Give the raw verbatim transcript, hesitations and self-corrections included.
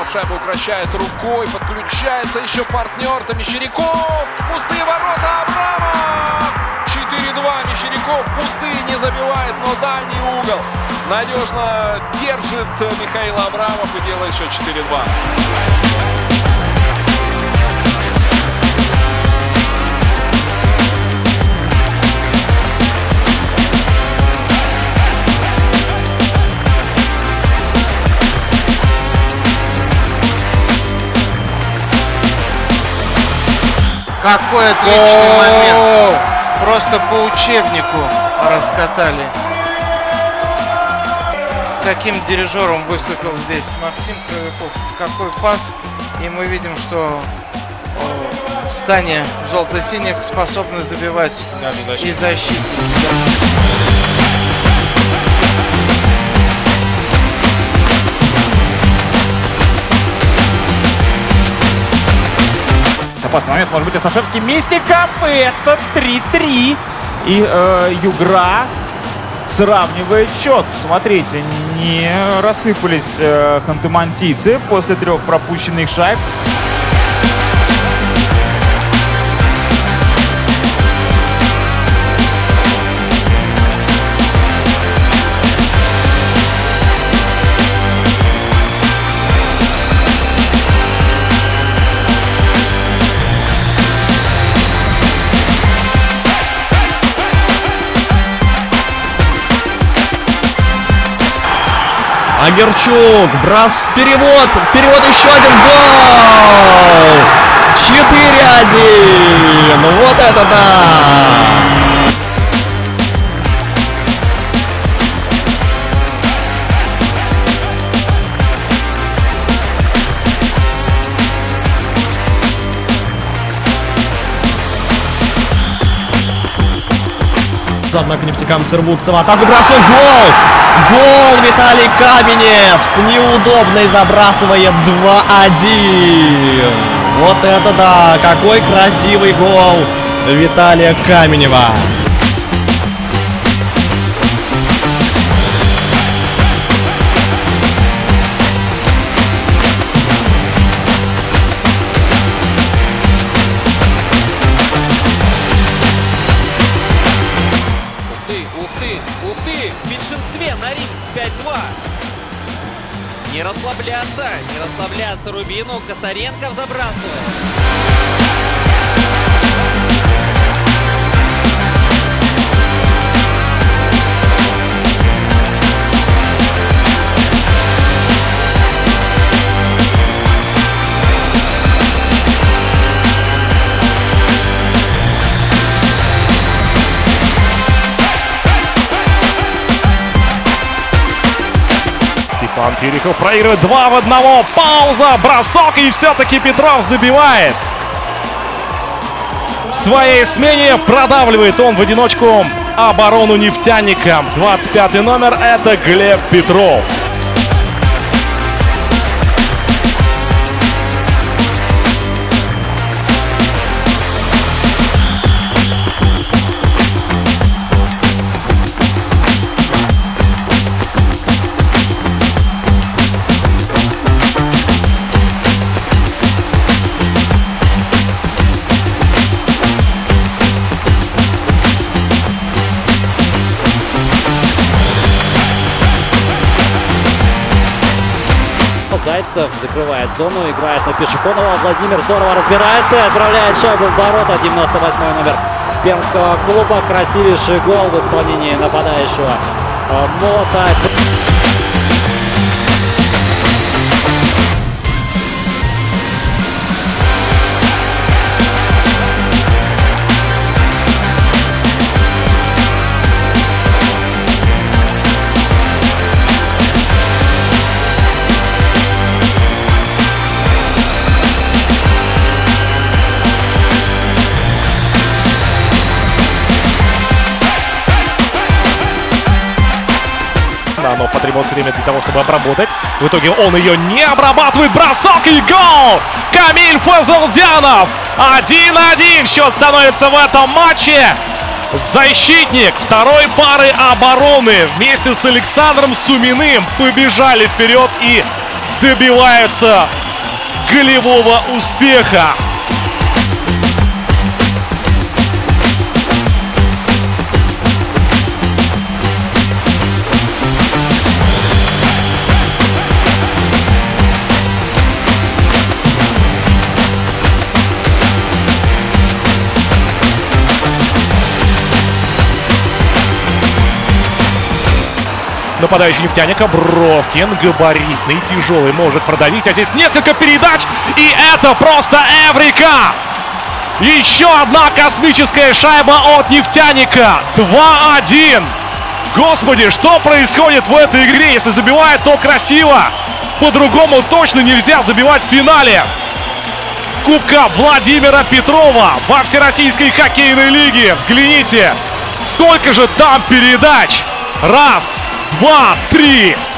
шайбу укращает рукой, подключается еще партнер, там Мещеряков, пустые ворота, Абрамов! четыре два, Мещеряков пустые не забивает, но дальний угол надежно держит Михаил Абрамов и делает еще четыре два. Какой отличный момент. Просто по учебнику раскатали. Каким дирижером выступил здесь Максим Кровяков. Какой пас. И мы видим, что в стане желто-синих способны забивать и защитники. Опасный момент, может быть, Асташевский. Мистиков, и это три три. И э, Югра сравнивает счет. Смотрите, не рассыпались э, ханты-мансийцы после трех пропущенных шайб. Агерчук, брос, перевод, перевод, еще один гол! четыре один, вот это да! Однако нефтекамцы рвутся в атаку, бросок, гол! Гол Виталий Каменев с неудобной забрасывает два один. Вот это да, какой красивый гол Виталия Каменева. В меньшинстве Норильск пять два. Не расслабляться, не расслабляться Рубину. Косаренков забрасывает. Степан Терехов проигрывает два в одного. Пауза, бросок, и все-таки Петров забивает. В своей смене продавливает он в одиночку оборону нефтяника. двадцать пятый номер — это Глеб Петров. Зайцев закрывает зону, играет на Пешехонова. Владимир здорово разбирается, отправляет шайбу в ворота. девяносто восьмой номер пермского клуба. Красивейший гол в исполнении нападающего Молота. Но потребовалось время для того, чтобы обработать. В итоге он ее не обрабатывает. Бросок и гол! Камиль Фазылзянов! один один счет становится в этом матче. Защитник второй пары обороны вместе с Александром Суминым побежали вперед и добиваются голевого успеха. Нападающий нефтяника Бровкин, габаритный, тяжелый, может продавить, а здесь несколько передач, и это просто эврика! Еще одна космическая шайба от нефтяника, два один. Господи, что происходит в этой игре? Если забивает, то красиво, по-другому точно нельзя забивать в финале Кубка Владимира Петрова во Всероссийской хоккейной лиге. Взгляните, сколько же там передач! Раз, два, три.